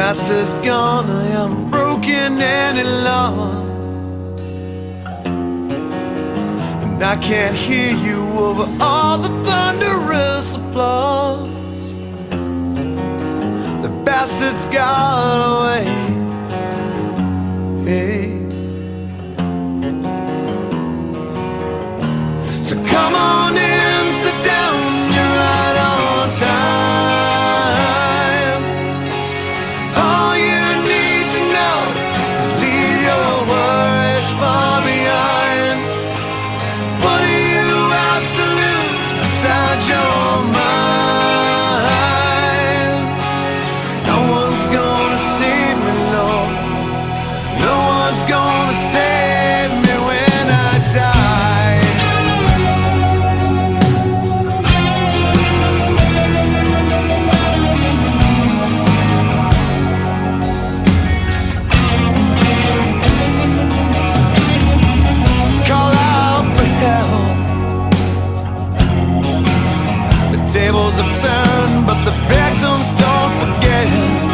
past is gone, I am broken and lost, and I can't hear you over all the thunderous applause. The bastard's got away. Hey. So come on in, sit down, you're right on time. All you need to know is leave your worries far behind. What do you have to lose besides your mind? No one's gonna save me, Lord. No one's gonna save me when I die. Tables have turned, but the victims don't forget.